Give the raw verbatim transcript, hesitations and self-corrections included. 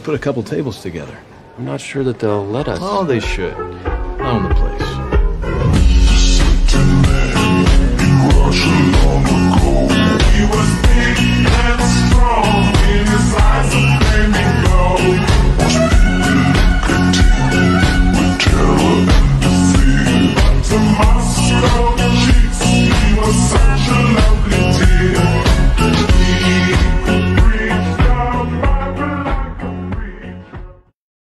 Put a couple tables together. I'm not sure that they'll let us. Oh, they should. Not on the place.